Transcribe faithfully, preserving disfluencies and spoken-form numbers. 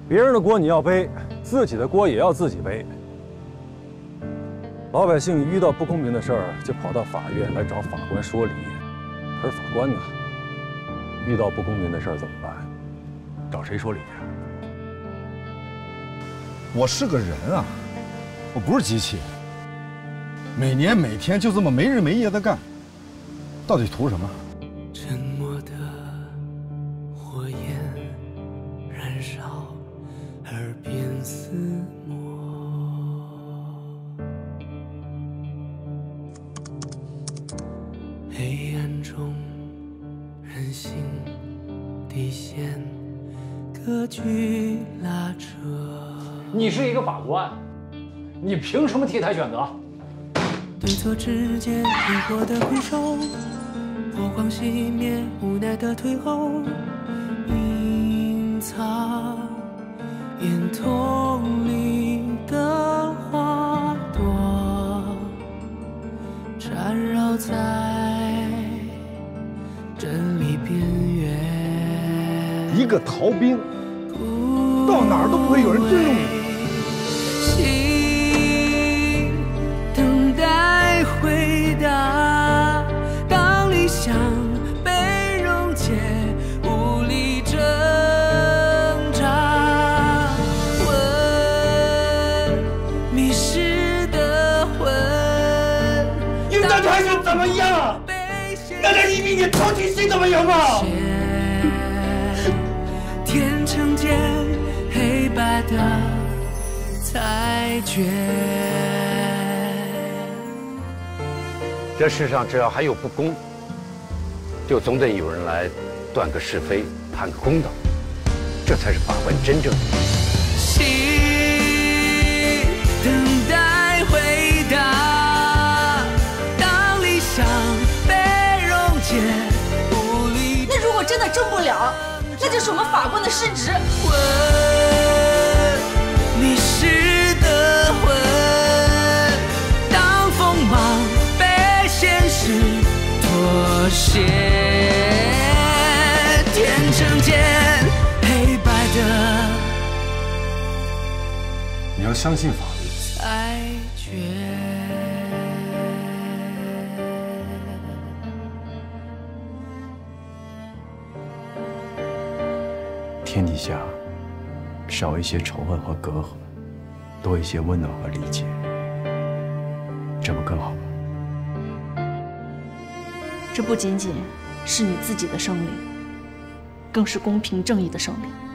别人的锅你要背，自己的锅也要自己背。老百姓遇到不公平的事儿，就跑到法院来找法官说理，而法官呢，遇到不公平的事儿怎么办？找谁说理去？ 我是个人啊，我不是机器。每年每天就这么没日没夜的干，到底图什么？ 沉默的火焰燃烧，耳边撕磨。黑暗中，人性底线，格局拉扯。 你是一个法官，你凭什么替他选择？ 对错之间灵活的回首，火光熄灭，无奈的退后，隐藏眼瞳里的花朵，缠绕在真理边缘。 一个逃兵，到哪儿都不会有人尊重你。 心等待回答，当理想被溶解，无力挣扎。魂，迷失的魂。 你那还是怎么样？难道你一点同情心都没有吗？ 天成间黑白的裁决。 这世上只要还有不公，就总得有人来断个是非，判个公道，这才是法官真正的意义。 心等待回答，当理想被溶解，无力。 那如果真的争不了，那就是我们法官的失职。 魂，迷失的魂，当锋芒被现实妥协，天成间黑白的你要相信法律。 裁决。 天底下少一些仇恨和隔阂，多一些温暖和理解，这不更好吗？ 这不仅仅是你自己的胜利，更是公平正义的胜利。